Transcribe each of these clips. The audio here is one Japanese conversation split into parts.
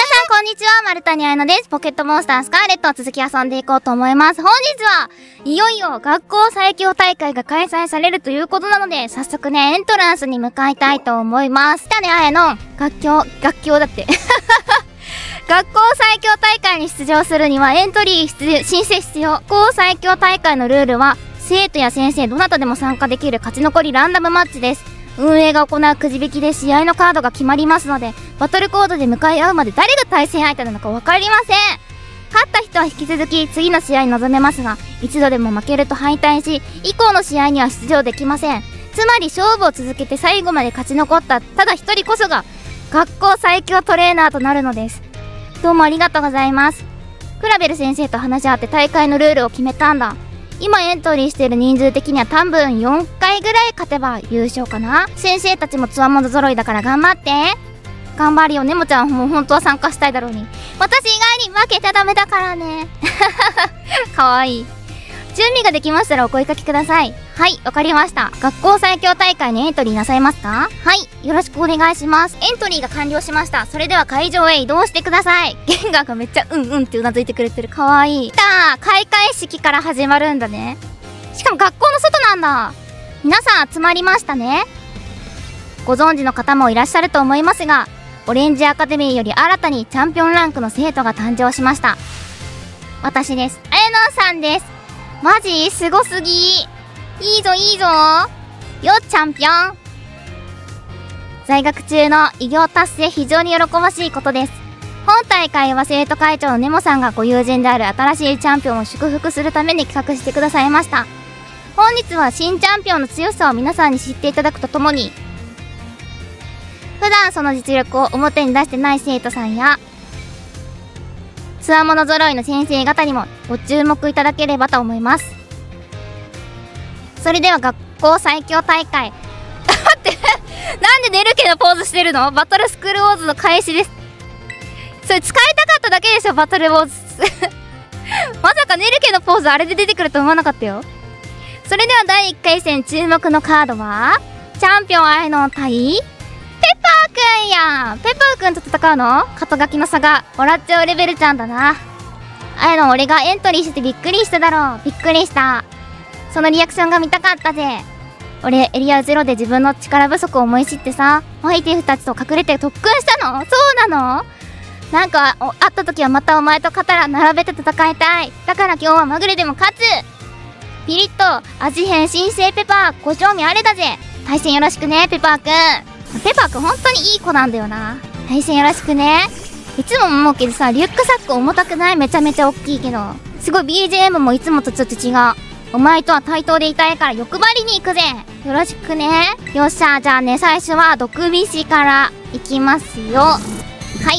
さんこんにちは、丸谷彩乃です。ポケットモンスタースカーレットを続き遊んでいこうと思います。本日はいよいよ学校最強大会が開催されるということなので、早速ね、エントランスに向かいたいと思います。じゃあね、彩乃、学校だって。学校最強大会に出場するにはエントリー申請必要。学校最強大会のルールは、生徒や先生どなたでも参加できる勝ち残りランダムマッチです。運営が行うくじ引きで試合のカードが決まりますので、バトルコードで向かい合うまで誰が対戦相手なのか分かりません。勝った人は引き続き次の試合に臨めますが、一度でも負けると敗退し、以降の試合には出場できません。つまり勝負を続けて最後まで勝ち残ったただ一人こそが学校最強トレーナーとなるのです。どうもありがとうございます。クラベル先生と話し合って大会のルールを決めたんだ。今エントリーしている人数的には多分4回ぐらい勝てば優勝かな。先生たちもつわもの揃いだから頑張って。頑張るよ。ネモちゃんも本当は参加したいだろうに。私以外に負けちゃダメだからね。かわいい。準備ができましたらお声かけください。はい、わかりました。学校最強大会にエントリーなさいますか？はい、よろしくお願いします。エントリーが完了しました。それでは会場へ移動してください。ゲンガーがめっちゃうんうんってうなずいてくれてる。かわいい。開会式から始まるんだね。しかも学校の外なんだ。皆さん集まりましたね。ご存知の方もいらっしゃると思いますが、オレンジアカデミーより新たにチャンピオンランクの生徒が誕生しました。私です。彩乃さんです。マジすごすぎ。いいぞいいぞよ、チャンピオン。在学中の偉業達成、非常に喜ばしいことです。本大会は生徒会長のネモさんがご友人である新しいチャンピオンを祝福するために企画してくださいました。本日は新チャンピオンの強さを皆さんに知っていただくとともに、普段その実力を表に出してない生徒さんやつわもの揃いの先生方にもご注目いただければと思います。それでは学校最強大会待ってなんでネルケのポーズしてるの？バトルスクールウォーズの開始です。それ使いたかっただけでしょ、バトルウォーズまさかネルケのポーズあれで出てくると思わなかったよ。それでは第1回戦注目のカードはチャンピオン彩乃対ペパーくんや。ペパーくんと戦うの？肩書きの差が笑っちゃうレベルちゃんだな。彩乃、俺がエントリーしてびっくりしただろう。びっくりした。そのリアクションが見たかったぜ。俺エリア0で自分の力不足を思い知ってさ、ファイティフたちと隠れて特訓したの？そうなの？なんか会った時はまたお前と肩並べて戦いたい。だから今日はまぐれでも勝つ。ピリッと味変新生ペパー、ご興味あれだぜ。対戦よろしくね、ペパーくん。ペパーくん本当にいい子なんだよな。対戦よろしくね。いつも思うけどさ、リュックサック重たくない？めちゃめちゃ大きいけど。すごい BGM もいつもとちょっと違う。お前とは対等でいたいから欲張りに行くぜ。よろしくね。よっしゃ、じゃあね、最初は毒菱からいきますよ。はい、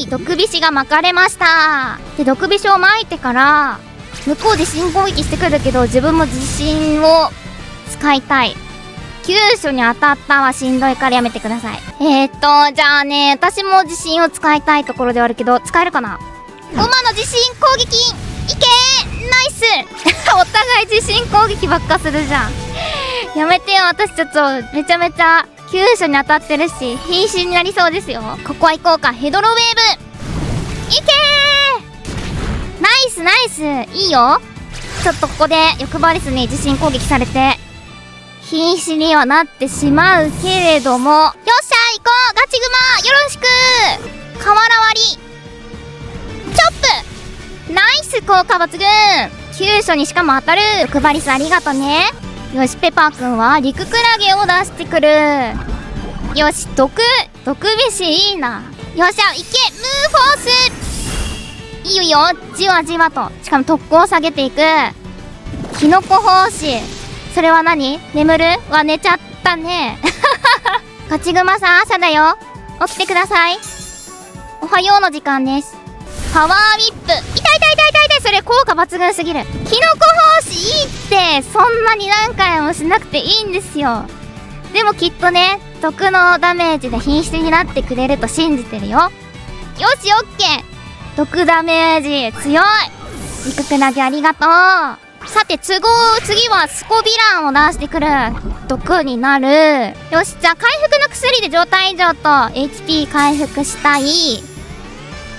毒菱が巻かれました。で、毒菱を巻いてから、向こうで進攻撃してくるけど、自分も自信を使いたい。急所に当たったはしんどいからやめてください。じゃあね、私も自信を使いたいところではあるけど、使えるかな？馬の自信攻撃いけー、ナイスお互い自信攻撃ばっかするじゃん。やめてよ、私ちょっとめちゃめちゃ急所に当たってるし、瀕死になりそうですよ。ここは行こうか。ヘドロウェーブいけー、ナイスナイス、いいよ。ちょっとここで欲張りすに自信攻撃されて瀕死にはなってしまうけれども、よっしゃ行こう、ガチグマよろしく。瓦割りチョップ、ナイス、効果抜群。急所にしかも当たる。欲張りすありがとね。よし、ペパーくんは陸クラゲを出してくる。よし、毒菱いいな。よっしゃ、いけ、ムーフォースいいよいいよ、じわじわと。しかも特攻を下げていく。キノコ胞子、それは何？眠る？は寝ちゃったねガチグマさん、朝だよ。起きてください。おはようの時間です。パワーウィップ、痛い痛い痛い痛い痛い。それ効果抜群すぎる。キノコ胞子いいって。そんなに何回もしなくていいんですよ。でもきっとね、毒のダメージで瀕死になってくれると信じてるよ。よし、オッケー。毒ダメージ強い。陸クラゲありがとう。さて、次はスコビランを出してくる。毒になる。よし、じゃあ回復の薬で状態異常と HP 回復したい。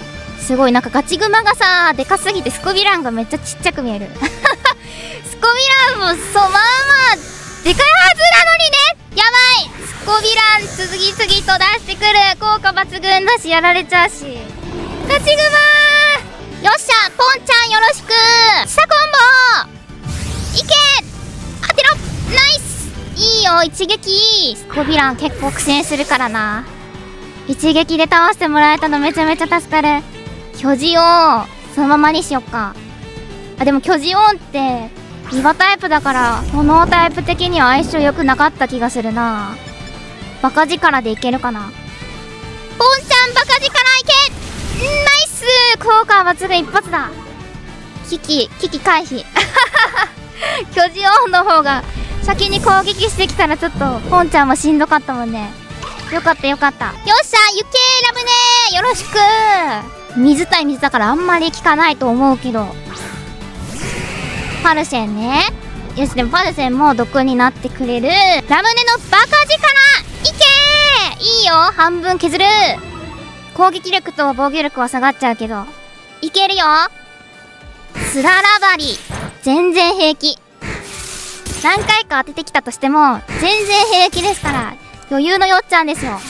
すごいなんかガチグマがさ、でかすぎてスコヴィランがめっちゃちっちゃく見える。スコヴィランもそう、まあまあ、でかいはずなのにね。やばい、スコヴィラン次々と出してくる。効果抜群だし、やられちゃうし。ガチグマー、よっしゃ、ポンちゃんよろしく。下コンボいけ、当てろ、ナイス、いいよ、一撃。スコヴィラン結構苦戦するからな。一撃で倒してもらえたのめちゃめちゃ助かる。巨ジオンそのままにしよっか。あ、でも巨ジオンって岩タイプだから炎タイプ的には相性良くなかった気がするな。バカ力でいけるかな。ポンちゃんバカ力いけ、ナイス、効果抜群一発だ。危機回避。巨ジオンの方が先に攻撃してきたらちょっとポンちゃんもしんどかったもんね。よかったよかった。よっしゃ、ゆけーラブねー、よろしく。水対水だからあんまり効かないと思うけど。パルセンね。よし、でもパルセンも毒になってくれる。ラムネのバカ力いけー、いいよ、半分削る。攻撃力と防御力は下がっちゃうけどいけるよ。スララバリ全然平気。何回か当ててきたとしても全然平気ですから、余裕のよっちゃんですよ。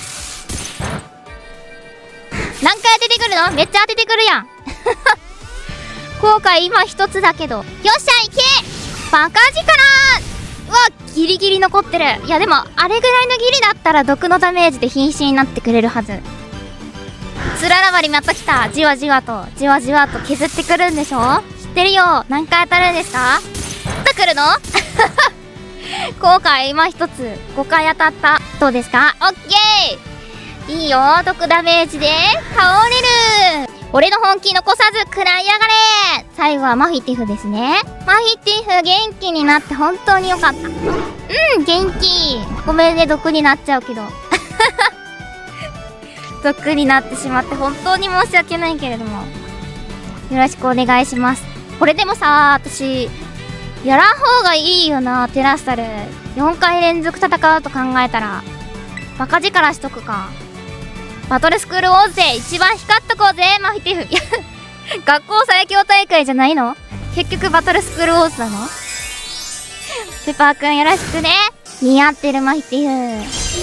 何回当ててくるの？めっちゃ当ててくるやん。後悔今一つだけど。よっしゃいけ、バカ力。うわ、ギリギリ残ってる。いやでもあれぐらいのギリだったら毒のダメージで瀕死になってくれるはず。スララバリまた来た。じわじわとじわじわと削ってくるんでしょ。知ってるよ。何回当たるんですか？また来るの？後悔今一つ5回当たった。どうですか？オッケー、いいよ、毒ダメージで倒れる。俺の本気残さず食らいやがれ。最後はマフィティフですね。マフィティフ元気になって本当によかった。うん、元気。ごめんね、毒になっちゃうけど。毒になってしまって本当に申し訳ないけれども、よろしくお願いします。これでもさ、私やらん方がいいよな。テラスタル4回連続戦うと考えたらバカ力しとくか。バトルスクールウォーズで一番光っとこうぜ、マフィティフ。学校最強大会じゃないの？結局バトルスクールウォーズなの？ペパーくんよろしくね。似合ってるマフィティ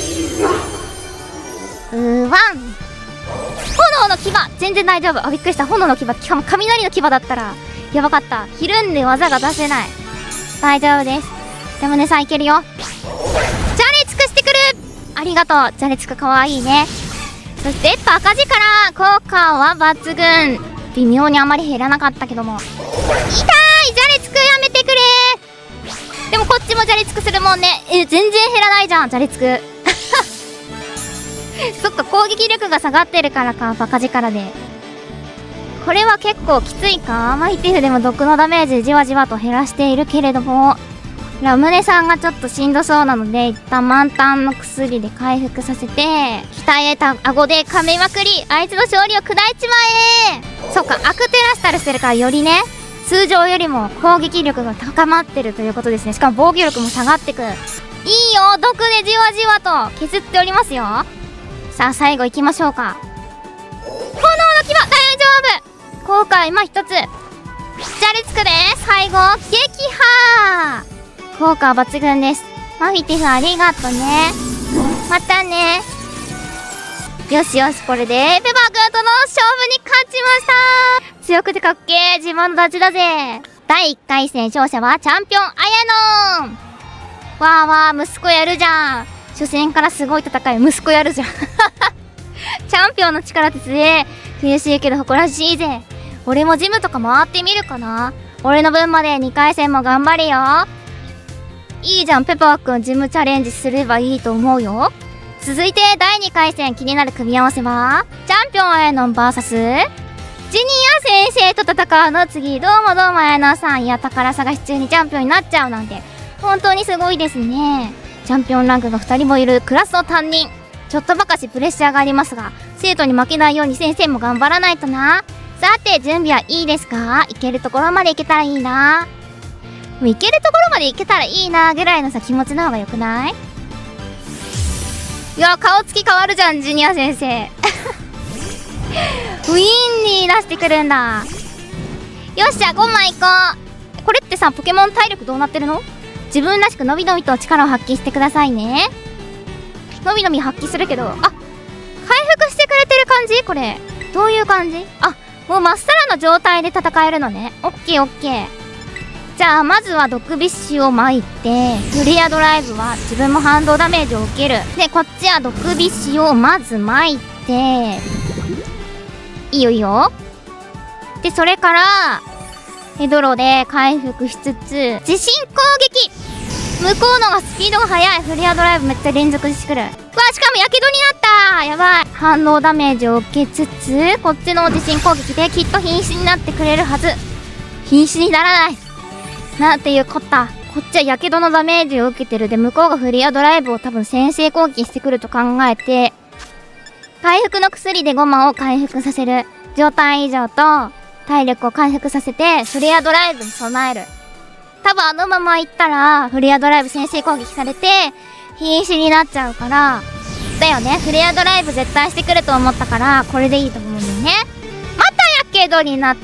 フ。ワン、炎の牙全然大丈夫。あ、びっくりした。炎の牙、しかも雷の牙だったらやばかった。ひるんで技が出せない。大丈夫です。でもねさんいけるよ。じゃれつくしてくる。ありがとう。じゃれつくかわいいね。そしてバカ力効果は抜群。微妙にあまり減らなかったけども、痛い。じゃれつくやめてくれ。でもこっちもじゃれつくするもんね。全然減らないじゃん、じゃれつく。そっか、攻撃力が下がってるからか、バカ力で。これは結構きついか。マイティフでも毒のダメージじわじわと減らしているけれども、ラムネさんがちょっとしんどそうなので、一旦満タンの薬で回復させて、鍛えた顎で噛みまくり、あいつの勝利を砕いちまえ。そっか、アクテラスタルしてるからよりね、通常よりも攻撃力が高まってるということですね。しかも防御力も下がってく。いいよ、毒でじわじわと削っておりますよ。さあ最後行きましょうか。炎の牙大丈夫。効果今一つ。じゃれつくで最後撃破。効果は抜群です。マフィティフありがとね。またね。よしよし、これでペパーくんとの勝負に勝ちました。強くてかっけー。自慢のダチだぜ。第1回戦勝者はチャンピオンあやのん。わーわー、息子やるじゃん。初戦からすごい戦い、息子やるじゃん。チャンピオンの力って強え。悔しいけど誇らしいぜ。俺もジムとか回ってみるかな。俺の分まで2回戦も頑張れよ。いいじゃん、ペパーくんジムチャレンジすればいいと思うよ。続いて第2回戦気になる組み合わせは、チャンピオンあやのん VS ジュニア先生と戦うの次。どうもどうもあやのんさん。いや、宝探し中にチャンピオンになっちゃうなんて本当にすごいですね。チャンピオンランクが2人もいるクラスの担任。ちょっとばかしプレッシャーがありますが、生徒に負けないように先生も頑張らないとな。さて準備はいいですか？行けるところまで行けたらいいな。もう行けるところまで行けたらいいなぐらいのさ気持ちの方がよくない？いや、顔つき変わるじゃんジュニア先生。 ウィンに出してくるんだ。よっしゃ、5枚行こう。これってさ、ポケモン体力どうなってるの？自分らしくのびのびと力を発揮してくださいね。のびのび発揮するけど、あ、回復してくれてる感じ？これ。どういう感じ？あ、もうまっさらの状態で戦えるのね。オッケーオッケー。じゃあ、まずは毒ビッシュを巻いて、フレアドライブは自分も反動ダメージを受ける。で、こっちは毒ビッシュをまず巻いて、いいよいいよ。で、それから、ヘドロで回復しつつ、地震攻撃！向こうのがスピードが速い。フレアドライブめっちゃ連続してくる。わ、しかもやけどになった！やばい。反応ダメージを受けつつ、こっちの地震攻撃できっと瀕死になってくれるはず。瀕死にならない。なんていうこった。こっちはやけどのダメージを受けてる。で、向こうがフレアドライブを多分先制攻撃してくると考えて、回復の薬でゴマを回復させる。状態異常と体力を回復させて、フレアドライブに備える。多分あのまま行ったら、フレアドライブ先制攻撃されて、瀕死になっちゃうから、だよね。フレアドライブ絶対してくると思ったから、これでいいと思うんだよね。またやけどになった。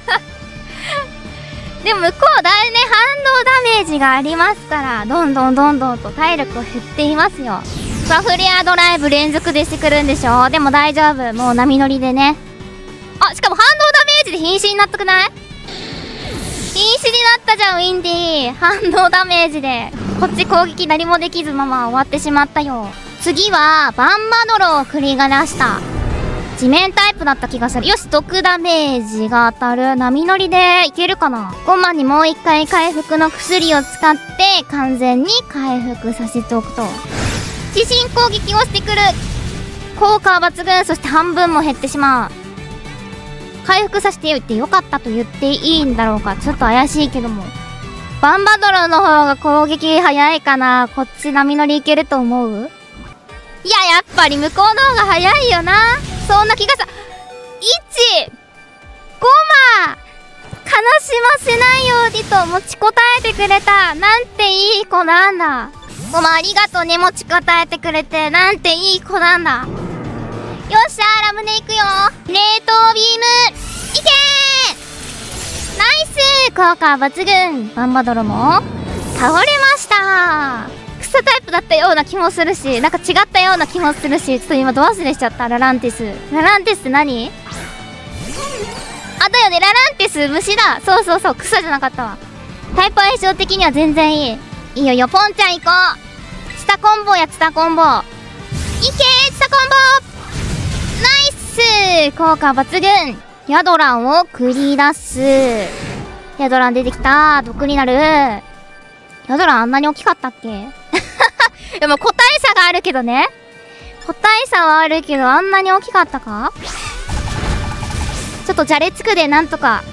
でも向こうだいね、反動ダメージがありますから、どんどんと体力を減っていますよ。さあ、フレアドライブ連続でしてくるんでしょ？でも大丈夫。もう波乗りでね。あ、しかも反動ダメージで瀕死になったくない？瀕死になったじゃん、ウィンディー。反動ダメージで。こっち攻撃何もできずまま終わってしまったよ。次は、バンバドロを繰りが出した。地面タイプだった気がする。よし、毒ダメージが当たる。波乗りでいけるかな？ゴマにもう一回回復の薬を使って完全に回復させておくと。地震攻撃をしてくる。効果は抜群。そして半分も減ってしまう。回復させておいてよかったと言っていいんだろうか。ちょっと怪しいけども。バンバドロの方が攻撃早いかな。こっち波乗りいけると思う？いや、やっぱり向こうの方が早いよな。そんな気がさ、1、5悲しませないようにと持ちこたえてくれた。なんていい子なんだ。ごまありがとうね、持ちこたえてくれて。なんていい子なんだ。よっしゃー、ラムネいくよ。冷凍ビーム、いけー！ナイス！効果抜群。バンバドロも倒れました。草タイプだったような気もするし、なんか違ったような気もするし、ちょっと今ド忘れしちゃった。ラランティス。ラランティスって何？あ、だよね、ラランティス虫だ。そうそうそう、草じゃなかったわ。タイプ相性的には全然いい。いいよよ、ポンちゃん行こう。ツタコンボや、ツタコンボ。いけー、ツタコンボ！ナイス！効果抜群。ヤドランを繰り出す。ヤドラン出てきた。毒になる。ヤドランあんなに大きかったっけ？でも個体差があるけどね。個体差はあるけど、あんなに大きかったか？ちょっとじゃれつくでなんとか。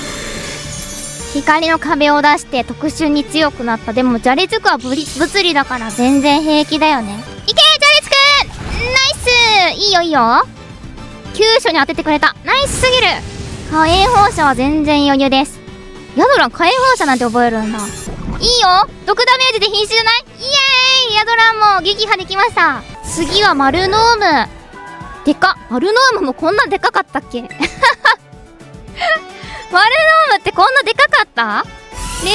光の壁を出して特殊に強くなった。でもじゃれつくは物理だから全然平気だよね。いけー、じゃれつく！ナイス！いいよいいよ。急所に当ててくれた。ナイスすぎる。火炎放射は全然余裕です。ヤドラン火炎放射なんて覚えるんだ。いいよ。毒ダメージで瀕死じゃない？イエーイ！ヤドランも撃破できました。次はマルノーム。でかっ。マルノームもこんなでかかったっけ？マルノームってこんなでかかった？冷凍ビー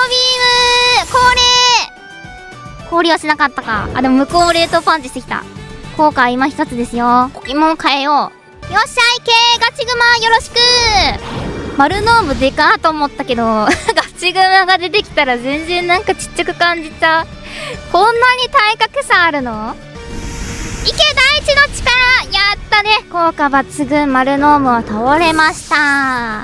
ム！氷はしなかったか。あ、でも向こうも冷凍パンチしてきた。効果は今一つですよ。ポケモン変えよう。よっしゃいけー！ガチグマよろしく！マルノームでかーと思ったけど、ガチグマが出てきたら全然なんかちっちゃく感じちゃう。こんなに体格差あるの？いけ大地の力！やったね！効果抜群。マルノームは倒れました。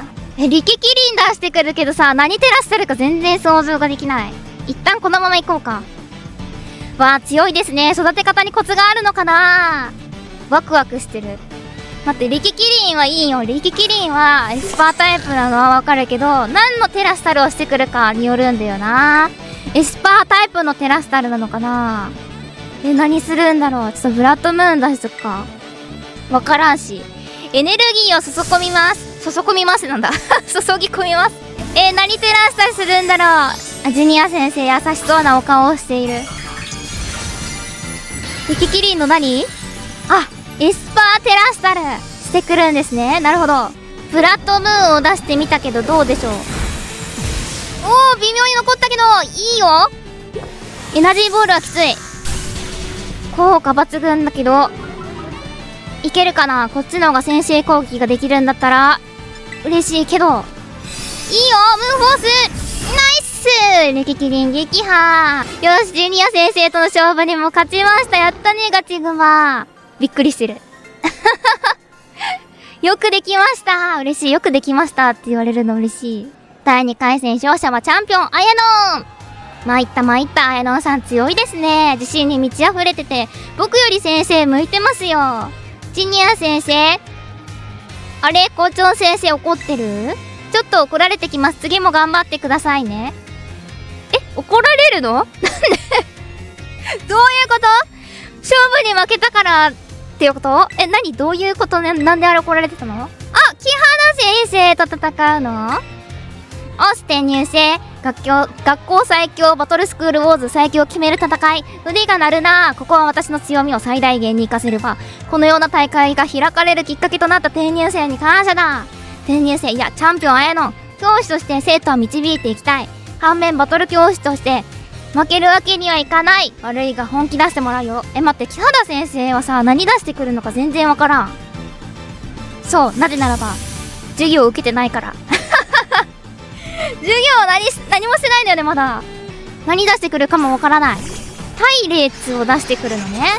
力キリン出してくるけどさ、何照らしてるか全然想像ができない。一旦このまま行こうか。わあ、強いですね。育て方にコツがあるのかな？ワクワクしてる。待って、力キリンはいいよ。力キリンはエスパータイプなのはわかるけど、何のテラスタルをしてくるかによるんだよな。エスパータイプのテラスタルなのかな？何するんだろう。ちょっとブラッドムーン出しとくか。わからんし。エネルギーを注ぎ込みます。注ぎ込みますなんだ。注ぎ込みます。何テラスタルするんだろう。ジュニア先生優しそうなお顔をしている。力キリンの何？あ、エスパーテラスタル。 してくるんですね。なるほど。ブラッドムーンを出してみたけどどうでしょう。おー、微妙に残ったけどいいよ。エナジーボールはきつい。効果抜群だけどいけるかな。こっちの方が先制攻撃ができるんだったら嬉しいけど。いいよ、ムーンフォースナイス。力キリン撃破。よし、ジュニア先生との勝負にも勝ちました。やったね、ガチグマ。びっくりしてる。よくできました。嬉しい。よくできましたって言われるの嬉しい。第2回戦勝者はチャンピオン、あやのん。参った参った、あやのんさん強いですね。自信に満ち溢れてて、僕より先生向いてますよ。ジュニア先生、あれ、校長先生怒ってる？ちょっと怒られてきます。次も頑張ってくださいね。怒られるの？なんでどういうこと？勝負に負けたからっていうこと？何？どういうことね？なんであれ怒られてたの？あ、木原先生と戦うの？オス転入生、学校最強バトルスクールウォーズ最強を決める戦い。腕が鳴るな。ここは私の強みを最大限に活かせれば、このような大会が開かれるきっかけとなった転入生に感謝だ。転入生、いや、チャンピオンあやの。教師として生徒を導いていきたい。反面バトル教師として、負けるわけにはいかない。悪いが本気出してもらうよ。待って、木原先生はさ、何出してくるのか全然わからん。そう、なぜならば、授業を受けてないから。授業何もしてないんだよね、まだ。何出してくるかもわからない。隊列を出してくるのね。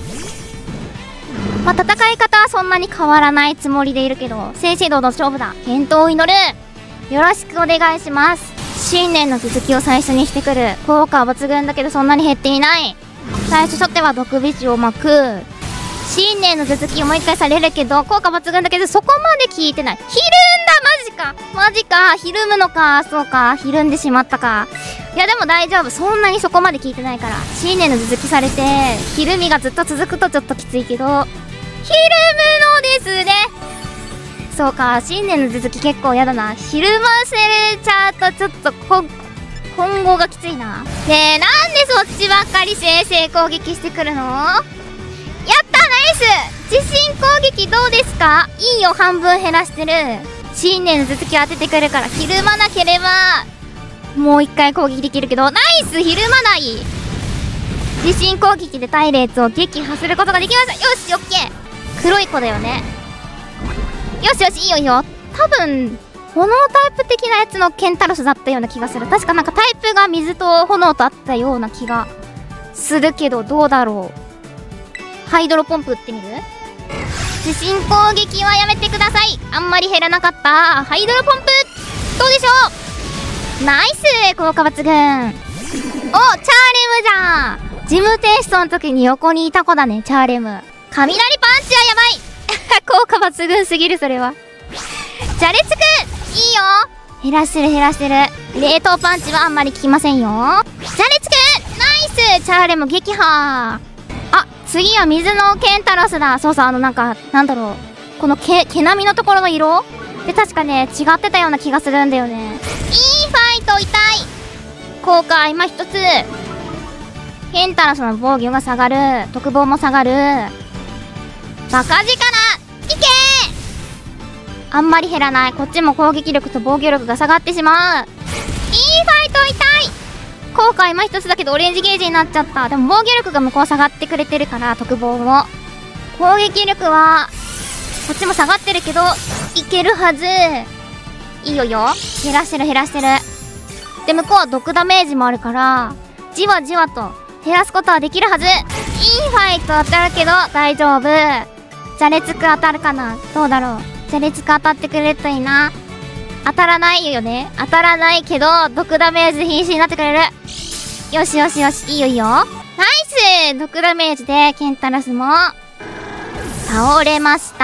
まあ、戦い方はそんなに変わらないつもりでいるけど、正々堂々の勝負だ。健闘を祈る。よろしくお願いします。新年の続きを最初にしてくる。効果は抜群だけどそんなに減っていない。最初初手は毒ビジを巻く。新年の続きをもう一回されるけど、効果抜群だけどそこまで効いてない。ひるんだ、マジか。ひるむのか。そうか。ひるんでしまったか。いやでも大丈夫。そんなにそこまで効いてないから。新年の続きされて、ひるみがずっと続くとちょっときついけど、ひるむのですね。そうか。新年の続き結構やだな。ひるませれちゃうとちょっと今後がきついな。ねえ、なんでそっちばっかり先生攻撃してくるの？やったナイス。自信攻撃どうですか？いいよ、半分減らしてる。新年の続きを当ててくるから、ひるまなければもう一回攻撃できるけど、ナイス。ひるまない。自信攻撃で隊列を撃破することができました。よし、オッケー。黒い子だよね。よしよし、いいよいいよ。多分炎タイプ的なやつのケンタロスだったような気がする。確かなんかタイプが水と炎とあったような気がするけど、どうだろう。ハイドロポンプ打ってみる？自信攻撃はやめてください。あんまり減らなかった。ハイドロポンプどうでしょう？ナイス。効果抜群。お、チャーレムじゃん。事務提出の時に横にいた子だね、チャーレム。雷パンチはやばい。効果抜群すぎる、それは。じゃれつく。いいよ。減らしてる減らしてる。冷凍パンチはあんまり効きませんよ。じゃれつく。ナイス。チャーレム撃破。あ、次は水のケンタロスだ。そうそう、なんか、なんだろう。この毛並みのところの色で確かね、違ってたような気がするんだよね。いいファイト、痛い。効果今一つ。ケンタロスの防御が下がる。特防も下がる。バカ力。いけー。あんまり減らない。こっちも攻撃力と防御力が下がってしまう。いいファイト、痛い。効果今一つだけどオレンジゲージになっちゃった。でも防御力が向こう下がってくれてるから、特防も。攻撃力は、こっちも下がってるけど、いけるはず。いいよよ。減らしてる減らしてる。で、向こうは毒ダメージもあるから、じわじわと減らすことはできるはず。いいファイト当たるけど、大丈夫。じゃれつく当たるかな？どうだろう。じゃれつく当たってくれるといいな。当たらないよね。当たらないけど、毒ダメージで瀕死になってくれる。よしよしよし、いいよいいよ。ナイス。毒ダメージで、ケンタロスも、倒れました。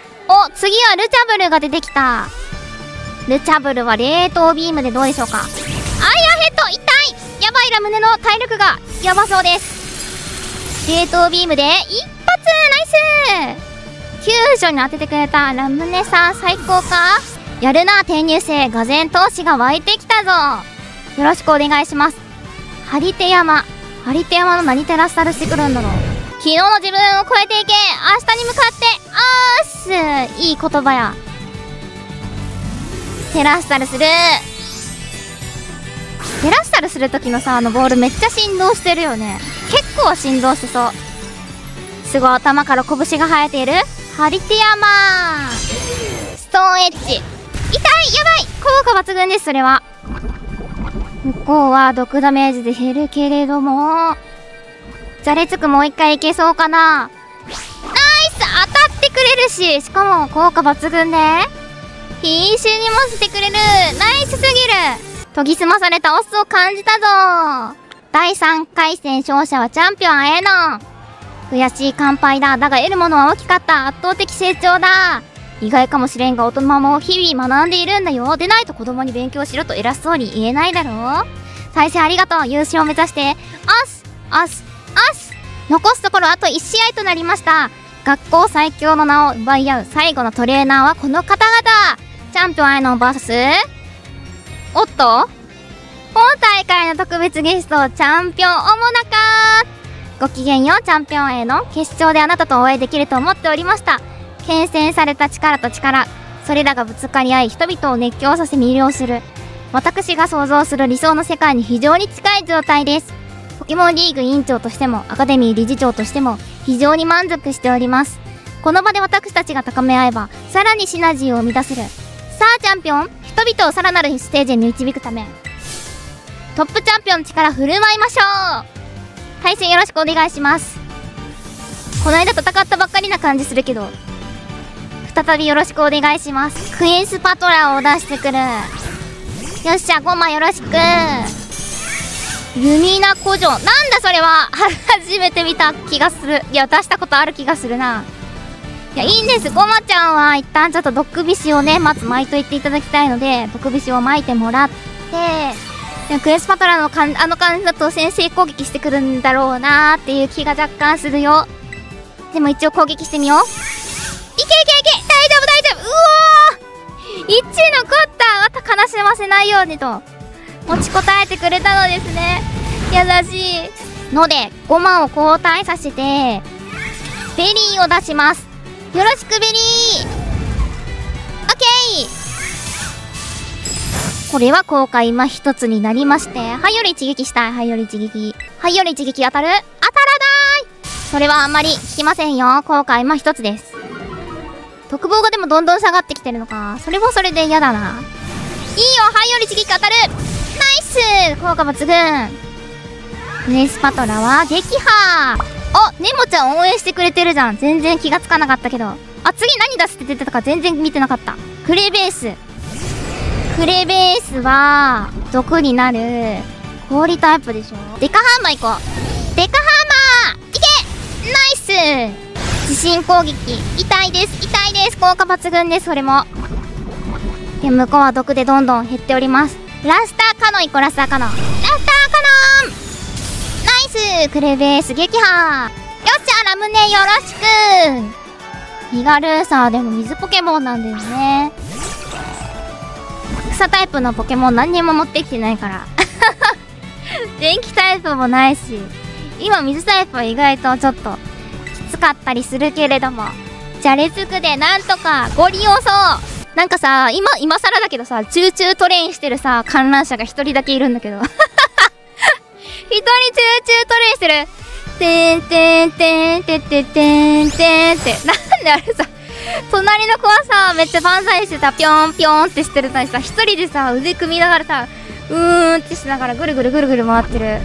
お、次はルチャブルが出てきた。ルチャブルは冷凍ビームでどうでしょうか。アイアヘッド、痛い。やばい。ラムネの体力がやばそうです。冷凍ビームで一発。ナイス。急所に当ててくれたラムネさん、最高か。やるな、転入生。がぜん闘志が湧いてきたぞ。よろしくお願いします。張り手山の何テラスタルしてくるんだろう。 昨日の自分を超えていけ、明日に向かっていい言葉や。テラスタルする。テラスタルする時のさ、あのボールめっちゃ振動してるよね。結構振動してそう。すごい、頭から拳が生えているハリティアマー。ストーンエッジ。痛い、やばい、効果抜群です。それは向こうは毒ダメージで減るけれども、じゃれつくもう一回いけそうかな。ナイス、当たってくれるし、しかも効果抜群で必死にもしてくれる。ナイスすぎる。研ぎ澄まされたオスを感じたぞ。第3回戦勝者はチャンピオンAの。悔しい完敗だ。だが得るものは大きかった。圧倒的成長だ。意外かもしれんが大人も日々学んでいるんだよ。でないと子供に勉強しろと偉そうに言えないだろう。再生ありがとう。優勝を目指して。残すところあと1試合となりました。学校最強の名を奪い合う最後のトレーナーはこの方々。チャンピオンへの VS。おっと、本大会の特別ゲスト、チャンピオンおもなか。ごきげんよう。チャンピオンへの決勝であなたとお会いできると思っておりました。厳選された力と力、それらがぶつかり合い人々を熱狂させ魅了する、私が想像する理想の世界に非常に近い状態です。ポケモンリーグ委員長としてもアカデミー理事長としても非常に満足しております。この場で私たちが高め合えばさらにシナジーを生み出せる。さあチャンピオン、人々をさらなるステージに導くためトップチャンピオンの力振る舞いましょう。対戦よろしくお願いします。この間戦ったばっかりな感じするけど、再びよろしくお願いします。クエンスパトラーを出してくる。よっしゃ、ゴマよろしく。ユミナ古城、なんだそれは。初めて見た気がする。いや、出したことある気がするな。いや、いいんです。ゴマちゃんは一旦ちょっと毒菱をね、まず巻いといていただきたいので、毒菱を巻いてもらって、でもクエスパトラのあの感じだと先制攻撃してくるんだろうなーっていう気が若干するよ。でも一応攻撃してみよう。いけいけいけ、大丈夫。うおー、1残った。また悲しませないようにと持ちこたえてくれたのですね。優しいのでゴマを交代させてベリーを出します。よろしくベリー。オッケー。これは効果今一つになりまして、はいより一撃したい。はいより一撃当たる。当たらない。それはあんまり効きませんよ。効果今一つです。特防がでもどんどん下がってきてるのか。それもそれで嫌だな。いいよ。はいより一撃当たる。ナイス。効果抜群。ネスパトラは撃破。あ、ネモちゃん応援してくれてるじゃん。全然気がつかなかったけど。あ、次何出すって出てたか全然見てなかった。クレベースは毒になる氷タイプでしょ。デカハンマー行こう。デカハンマーいけ。ナイス。地震攻撃痛いです。効果抜群です。それもで向こうは毒でどんどん減っております。ラスターカノン行こう。ラスターカノンナイス。クレベース撃破。よっしゃ、ラムネよろしく。ヒガルーサーでも水ポケモンなんだよね。草タイプのポケモン何にも持ってきてないから電気タイプもないし、今水タイプは意外とちょっときつかったりするけれども、じゃれつくでなんとかご利用そう。なんかさ、今更だけどさ、チューチュートレインしてるさ観覧車が一人だけいるんだけど一人チューチュートレインしてる。てんてんてんてんてんてんてんって、なんであれさ、隣の子はさめっちゃ万歳してた。ぴょんぴょんってしてるのにさ、一人でさ腕組みながらさってしながらぐるぐる回ってる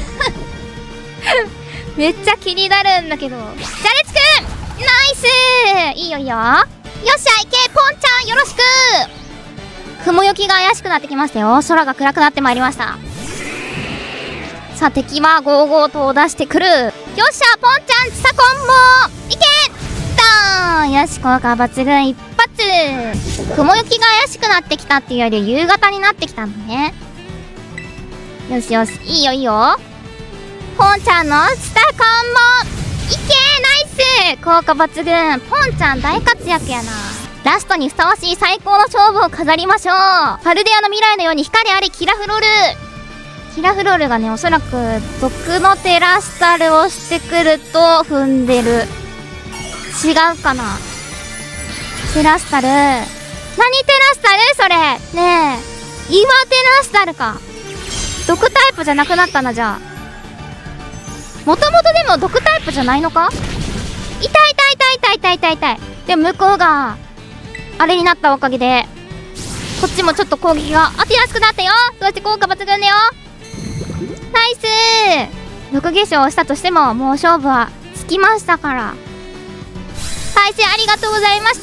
めっちゃ気になるんだけど。じゃれつくナイス。いいよ。よっしゃ、いけポンちゃんよろしく。雲行きが怪しくなってきましたよ。空が暗くなってまいりました。さあ敵はゴーゴーと出してくる。よっしゃ、ポンちゃんチサコンボいけ。よし、効果抜群一発。雲行きが怪しくなってきたっていうより夕方になってきたんだね。よし、いいよ。ポンちゃんのスタコンボいけ。ナイス。効果抜群。ポンちゃん大活躍やな。ラストにふさわしい最高の勝負を飾りましょう。パルデアの未来のように光ありキラフロル。 ヒラフロールがね、おそらく毒のテラスタルをしてくると踏んでる。違うかな。テラスタル。何テラスタルそれ。ねえ。今テラスタルか。毒タイプじゃなくなったな、じゃあ。もともとでも毒タイプじゃないのか。痛い痛い痛い痛い痛い痛い。でも向こうが、あれになったおかげで、こっちもちょっと攻撃が当てやすくなったよ。そして効果抜群だよ。ナイスー。毒化粧をしたとしても、もう勝負はつきましたから。対戦ありがとうございました。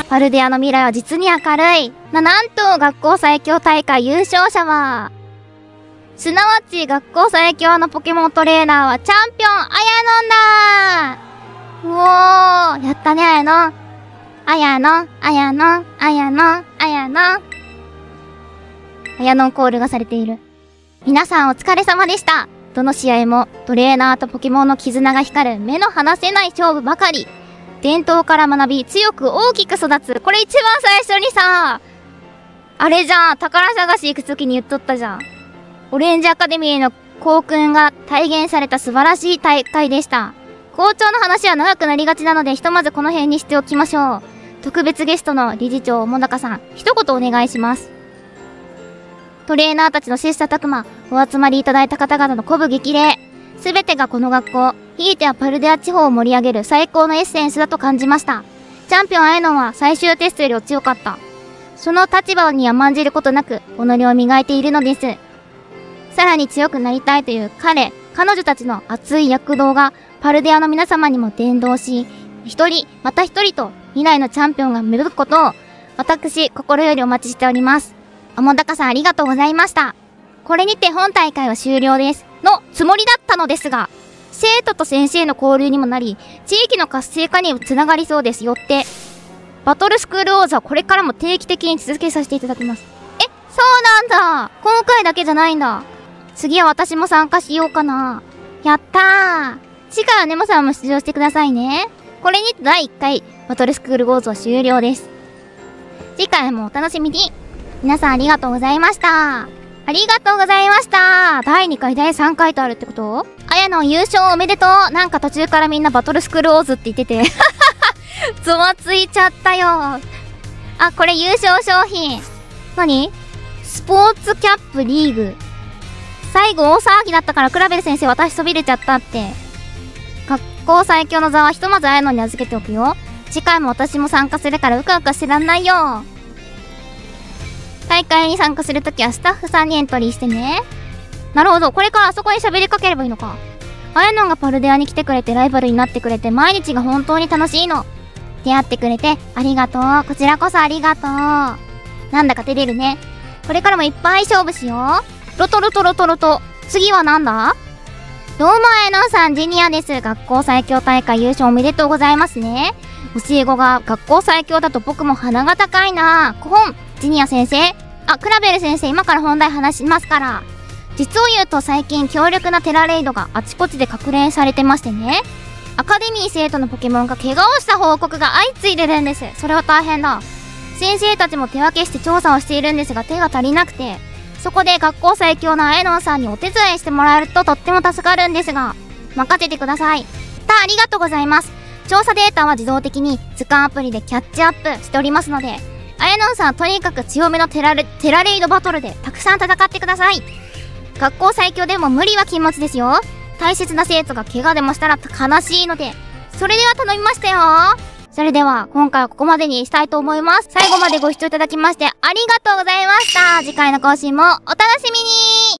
パルデアの未来は実に明るい。なんと、学校最強大会優勝者は、すなわち学校最強のポケモントレーナーはチャンピオン、あやのんだ。うおー、やったね、あやのん。あやのん、あやのん、あやのん、あやのん。あやのんコールがされている。皆さんお疲れ様でした。どの試合もトレーナーとポケモンの絆が光る目の離せない勝負ばかり。伝統から学び強く大きく育つ。これ一番最初にさ、あれじゃん、宝探し行くときに言っとったじゃん。オレンジアカデミーの校訓が体現された素晴らしい大会でした。校長の話は長くなりがちなので、ひとまずこの辺にしておきましょう。特別ゲストの理事長、もなかさん、一言お願いします。トレーナーたちの切磋琢磨、お集まりいただいた方々の鼓舞激励。すべてがこの学校、ひいてはパルデア地方を盛り上げる最高のエッセンスだと感じました。チャンピオンアエノンは最終テストより強かった。その立場に甘んじることなく、己を磨いているのです。さらに強くなりたいという彼女たちの熱い躍動が、パルデアの皆様にも伝導し、一人、また一人と未来のチャンピオンが芽吹くことを、私、心よりお待ちしております。もだかさんありがとうございました。これにて本大会は終了です。のつもりだったのですが、生徒と先生の交流にもなり、地域の活性化にもつながりそうですよって、バトルスクール王座はこれからも定期的に続けさせていただきます。そうなんだ。今回だけじゃないんだ。次は私も参加しようかな。やったー。次回はネモさんも出場してくださいね。これにて第1回バトルスクールウォーズは終了です。次回もお楽しみに。皆さんありがとうございました。ありがとうございました。第2回、第3回とあるってこと？あやの優勝おめでとう。なんか途中からみんなバトルスクールウォーズって言ってて。ゾワついちゃったよ。あ、これ優勝商品。何？スポーツキャップリーグ。最後大騒ぎだったからクラベル先生私そびれちゃったって。学校最強の座はひとまずあやのに預けておくよ。次回も私も参加するからうかうかしてらんないよ。大会に参加するときはスタッフさんにエントリーしてね。なるほど。これからあそこに喋りかければいいのか。あやのんがパルデアに来てくれてライバルになってくれて毎日が本当に楽しいの。出会ってくれてありがとう。こちらこそありがとう。なんだか照れるね。これからもいっぱい勝負しよう。ロトロトロトロと。次はなんだ？どうもあやのんさんジニアです。学校最強大会優勝おめでとうございますね。教え子が学校最強だと僕も鼻が高いな。コホンジニア先生。あ、クラベル先生今から本題話しますから。実を言うと最近強力なテラレイドがあちこちで確認されてましてね。アカデミー生徒のポケモンが怪我をした報告が相次いでるんです。それは大変だ。先生たちも手分けして調査をしているんですが手が足りなくて、そこで学校最強のあやのんさんにお手伝いしてもらえるととっても助かるんですが、任せてください。ありがとうございます。調査データは自動的に図鑑アプリでキャッチアップしておりますので、あやのんさんはとにかく強めのテラレイドバトルでたくさん戦ってください。学校最強でも無理は禁物ですよ。大切な生徒が怪我でもしたら悲しいので、それでは頼みましたよ。それでは今回はここまでにしたいと思います。最後までご視聴いただきましてありがとうございました。次回の更新もお楽しみに。